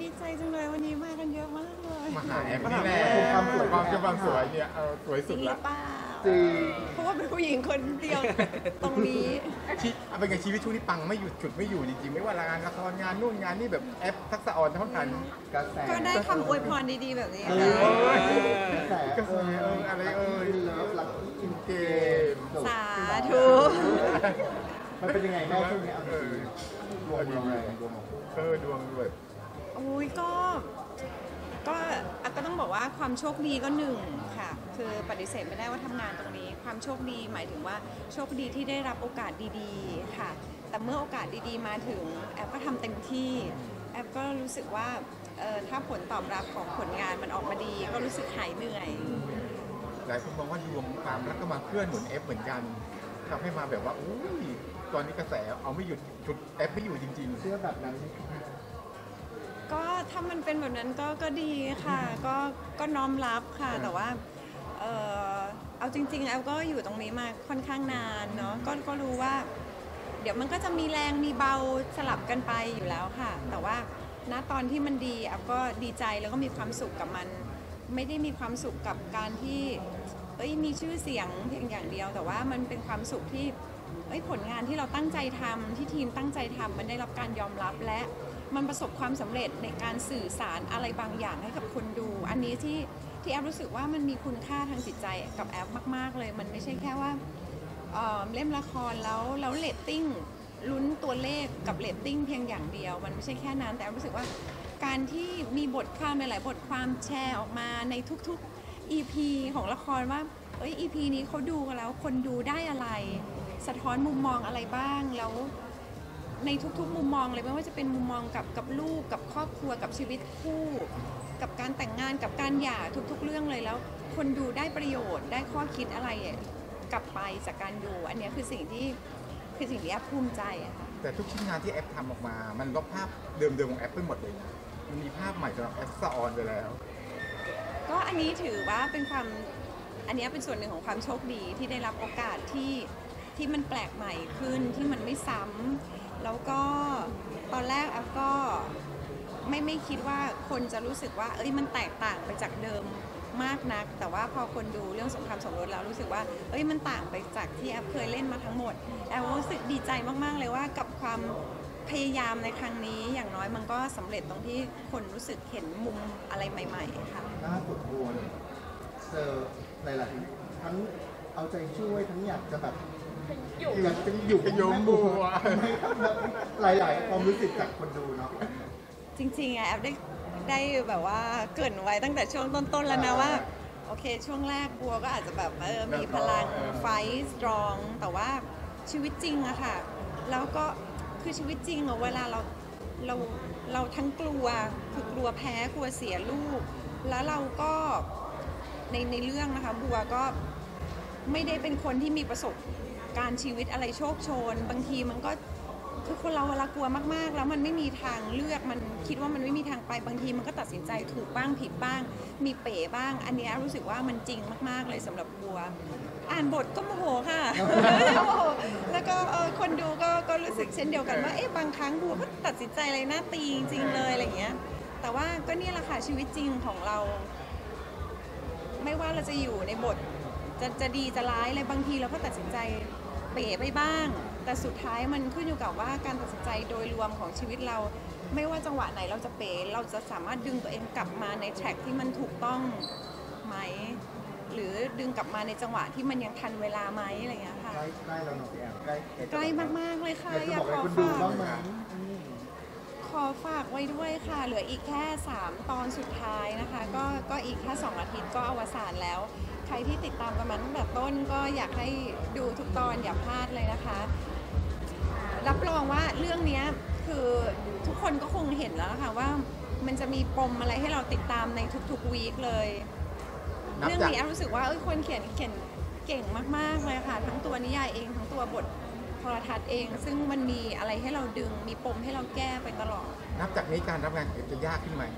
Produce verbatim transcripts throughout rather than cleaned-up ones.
ดีใจจังเลยวันนี้มากันเยอะมากเลยมาหาแอปนี่แหละความสวยความความสวยเนี่ยเออสวยสุดละจริงเพราะว่าเป็นผู้หญิงคนเดียวตรงนี้ชีเป็นไงชีวิตช่วงนี้ปังไม่หยุดฉุดไม่อยู่จริงๆไม่ว่างานละครงานนู่นงานนี่แบบแอปทักษะออนเท่านั้นกระแสก็ได้คำอวยพรดีๆแบบนี้กระแสกระแสเอออะไรเออเลิฟรักอินเกมสาธุมันเป็นยังไงแม่ช่วงนี้เออดวงดวงอะไรดวงเออดวงด้วยโอ้ยก็ก็ก็ต้องบอกว่าความโชคดีก็หนึ่งค่ะคือปฏิเสธไม่ได้ว่าทำงานตรงนี้ความโชคดีหมายถึงว่าโชคดีที่ได้รับโอกาสดีๆค่ะแต่เมื่อโอกาสดีๆมาถึงแอปก็ทำเต็มที่แอปก็รู้สึกว่าถ้าผลตอบรับของผลงานมันออกมาดีก็รู้สึกหายเหนื่อยหลายคนมองว่าดวงความรักก็มาเพื่อนหนุนแอปเหมือนกันทำให้มาแบบว่าอุ้ยตอนนี้กระแสเอาไม่หยุดชุดแอปไม่อยู่จริงๆเชื่อแบบนั้นก็ถ้ามันเป็นแบบนั้นก็ก็ดีค่ะก็ก็น้อมรับค่ะแต่ว่าเออเอาจริงๆแอลก็อยู่ตรงนี้มาค่อนข้างนานเนาะก็ก็รู้ว่าเดี๋ยวมันก็จะมีแรงมีเบาสลับกันไปอยู่แล้วค่ะแต่ว่าณตอนที่มันดีแอลก็ดีใจแล้วก็มีความสุขกับมันไม่ได้มีความสุขกับการที่เอ้ยมีชื่อเสียงเพียงอย่างเดียวแต่ว่ามันเป็นความสุขที่เอ้ยผลงานที่เราตั้งใจทำที่ทีมตั้งใจทำมันได้รับการยอมรับและมันประสบความสำเร็จในการสื่อสารอะไรบางอย่างให้กับคนดูอันนี้ที่ที่แอฟรู้สึกว่ามันมีคุณค่าทางจิตใจกับแอฟมากๆเลยมันไม่ใช่แค่ว่า เอ่อ เล่มละครแล้วแล้วเรตติ้งลุ้นตัวเลขกับเรตติ้งเพียงอย่างเดียวมันไม่ใช่แค่นั้นแต่แอฟรู้สึกว่าการที่มีบทความหลายๆบทความแชร์ออกมาในทุกๆ อี พี ของละครว่าเอ้ย อี พี นี้เขาดูกันแล้วคนดูได้อะไรสะท้อนมุมมองอะไรบ้างแล้วในทุกๆมุมมองเลยไม่ว่าจะเป็นมุมมองกับกับลูกกับครอบครัวกับชีวิตคู่กับการแต่งงานกับการหย่าทุกๆเรื่องเลยแล้วคนดูได้ประโยชน์ได้ข้อคิดอะไรกลับไปจากการดูอันนี้คือสิ่งที่คือสิ่งที่แอปภูมิใจอะค่ะแต่ทุกชิ้นงานที่แอปทำออกมามันลบภาพเดิมๆของแอปไปหมดเลยมันมีภาพใหม่สำหรับแอปซะออนไปแล้วก็อันนี้ถือว่าเป็นความอันนี้เป็นส่วนหนึ่งของความโชคดีที่ได้รับโอกาสที่ที่มันแปลกใหม่ขึ้นที่มันไม่ซ้ำแล้วก็ตอนแรกแอฟก็ไม่ไม่คิดว่าคนจะรู้สึกว่าเอ้ยมันแตกต่างไปจากเดิมมากนักแต่ว่าพอคนดูเรื่องสงครามสมรสแล้วรู้สึกว่าเอ้ยมันต่างไปจากที่แอฟเคยเล่นมาทั้งหมดแอฟรู้สึกดีใจมากๆเลยว่ากับความพยายามในครั้งนี้อย่างน้อยมันก็สำเร็จตรงที่คนรู้สึกเห็นมุมอะไรใหม่ๆค่ะน่าสุดบัวเจอหลายๆทั้งเอาใจช่วยทั้งอยากจะแบบอยากจะอยู่กับโยมบัวหลายๆความรู้สึกจากคนดูเนาะจริงๆแอฟได้ได้แบบว่าเกริ่นไว้ตั้งแต่ช่วงต้นๆแล้วนะว่าโอเคช่วงแรกบัวก็อาจจะแบบเออมีพลังไฟสตรองแต่ว่าชีวิตจริงอะค่ะแล้วก็คือชีวิตจริงอะเวลาเราเราเราทั้งกลัวคือกลัวแพ้กลัวเสียลูกแล้วเราก็ในในเรื่องนะคะบัวก็ไม่ได้เป็นคนที่มีประสบการชีวิตอะไรโชคโชนบางทีมันก็คือคนเราเวลากลัวมากๆแล้วมันไม่มีทางเลือกมันคิดว่ามันไม่มีทางไปบางทีมันก็ตัดสินใจถูกบ้างผิดบ้างมีเป๋บ้างอันนี้รู้สึกว่ามันจริงมากๆเลยสำหรับบัวอ่านบทก็โมโหค่ะแล้วก็คนดูก็ก็รู้สึกเช่นเดียวกันว่าเอ๊ะบางครั้งบัวก็ตัดสินใจอะไรน่าตีจริงๆเลยอะไรอย่างเงี้ยแต่ว่าก็นี่แหละค่ะชีวิตจริงของเราไม่ว่าเราจะอยู่ในบทจะจะดีจะร้ายอะไรบางทีเราก็ตัดสินใจเป๋ไปบ้างแต่สุดท้ายมันขึ้นอยู่กับว่าการตัดสินใจโดยรวมของชีวิตเราไม่ว่าจังหวะไหนเราจะเป๋เราจะสามารถดึงตัวเองกลับมาในแทร็กที่มันถูกต้องไหมหรือดึงกลับมาในจังหวะที่มันยังทันเวลาไหมอะไรอย่างเงี้ยค่ะใกล้ใกล้เราหน่อยแอมใกล้ใกล้มากๆเลยค่ะอยากขอฝากขอฝากไว้ด้วยค่ะเหลืออีกแค่สามตอนสุดท้ายนะคะก็ก็อีกแค่สองอาทิตย์ก็อวสานแล้วใครที่ติดตามกันมาตั้งแต่ต้นก็อยากให้ดูทุกตอนอย่าพลาดเลยนะคะรับรองว่าเรื่องนี้คือทุกคนก็คงเห็นแล้วค่ะว่ามันจะมีปมอะไรให้เราติดตามในทุกๆวีคเลยเรื่องนี้รู้สึกว่าเอ้ยคนเขียนเขียนเก่งมากๆเลยค่ะทั้งตัวนิยายเองทั้งตัวบทโทรทัศน์เองซึ่งมันมีอะไรให้เราดึงมีปมให้เราแก้ไปตลอดนับจากนี้การรับงานจะยากขึ้นไหม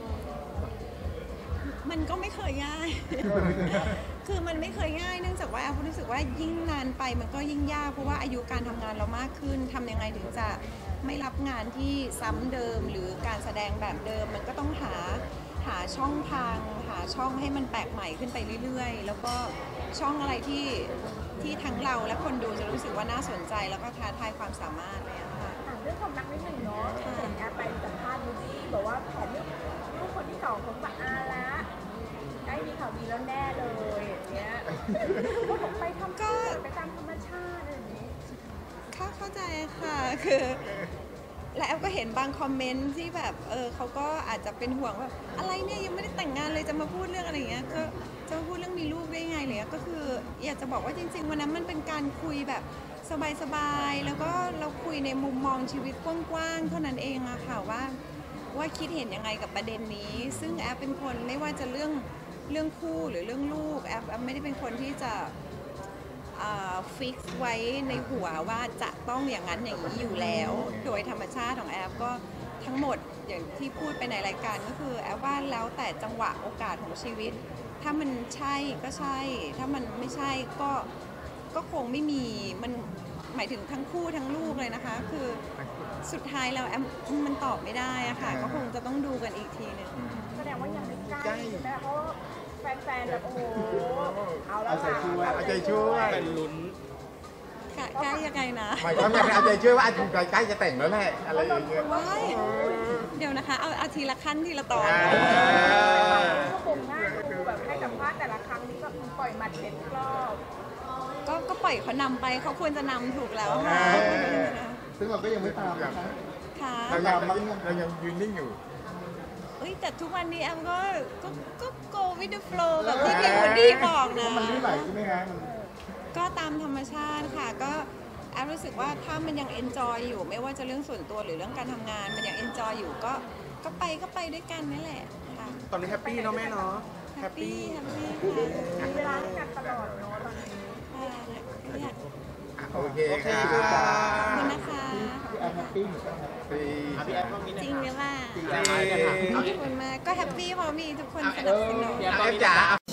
มันก็ไม่เคยง่าย คือมันไม่เคยง่ายเนื่องจากว่าแอฟรู้สึกว่ายิ่งนานไปมันก็ยิ่งยากเพราะว่าอายุการทำงานเรามากขึ้นทำยังไงถึงจะไม่รับงานที่ซ้ำเดิมหรือการแสดงแบบเดิมมันก็ต้องหาหาช่องทางหาช่องให้มันแปลกใหม่ขึ้นไปเรื่อยๆแล้วก็ช่องอะไรที่ที่ทั้งเราและคนดูจะรู้สึกว่าน่าสนใจแล้วก็ท้าทายความสามารถเลยอะค่ะถามเรื่องความรักนิดหนึ่งเนาะเห็นแอปไปสัมภาษณ์บูดี้บอกว่าแผนลูกลูกคนที่สองของปะอาละได้มีข่าวดีแล้วแน่เลยอย่างเงี้ยก็บอกไปทำก็ไปตามธรรมชาติอะไรอย่างนี้เข้าเข้าใจค่ะคือและแอฟก็เห็นบางคอมเมนต์ที่แบบเออเขาก็อาจจะเป็นห่วงแบบอะไรเนี่ยยังไม่ได้แต่งงานเลยจะมาพูดเรื่องอะไรอย่างเงี้ยก็จะมาพูดเรื่องมีลูกได้ไงเลยก็คืออยากจะบอกว่าจริงๆวันนั้นมันเป็นการคุยแบบสบายๆแล้วก็เราคุยในมุมมองชีวิตกว้างๆเท่านั้นเองอะค่ะว่าว่าคิดเห็นยังไงกับประเด็นนี้ซึ่งแอฟเป็นคนไม่ว่าจะเรื่องเรื่องคู่หรือเรื่องลูกแอฟแอฟไม่ได้เป็นคนที่จะฟิกไว้ในหัวว่าจะต้องอย่างนั้นอย่างนี้อยู่แล้วโดยธรรมชาติของแอฟก็ทั้งหมดอย่างที่พูดไปในรายการก็คือแอฟว่าแล้วแต่จังหวะโอกาสของชีวิตถ้ามันใช่ก็ใช่ถ้ามันไม่ใช่ก็ก็คงไม่มีมันหมายถึงทั้งคู่ทั้งลูกเลยนะคะคือสุดท้ายแล้วแอฟมันตอบไม่ได้อะค่ะก็คงจะต้องดูกันอีกทีหนึ่งแสดงว่ายังไม่ใกล้ใช่ไหมเพราะแฟนๆแบบโอ้โหเอาแล้วเอาใจช่วยเอาใจช่วยเป็นลุ้นใกล้ยังไงนะหมายความว่าเอาใจช่วยว่าอาจจะใกล้จะแต่งแล้วแหละอะไรอย่างเงี้ยว้ายเดี๋ยวนะคะเอาเอาทีละขั้นทีละตอนก็คงน่าดูแบบให้สัมภาษณ์แต่ละครั้งนี้ก็ปล่อยหมัดเด็ดรอบก็ก็ปล่อยเขานำไปเขาควรจะนำถูกแล้วค่ะซึ่งเราก็ยังไม่ตามนะคะค่ะเรายังเรายังยืนนิ่งอยู่เอ้ยแต่ทุกวันนี้แอมก็ก็ก็ go with the flow แบบที่พี่คนดี้บอกนะมันไม่ไหลใช่ไหมคะมันก็ตามธรรมชาติค่ะก็แอมรู้สึกว่าถ้ามันยัง enjoy อยู่ไม่ว่าจะเรื่องส่วนตัวหรือเรื่องการทำงาน มันยัง enjoy อยู่ก็ก็ไปก็ไปด้วยกันนั่นแหละค่ะตอนนี้แฮปปี้เนาะแม่เนาะแฮปปี้แฮปปี้มีเวลาให้กันตลอดเนาะตอนนี้ค่ะโอเคโอเคค่ะค่ะขอบคุณนะคะพี่แอมแฮปปี้เหมือนกันครับสี่พี่แอฟก็มีจริงหรือเปล่าจริงขอบคุณมากก็แฮปปี้เพราะมีทุกคนสนับสนุนเอฟจ๋า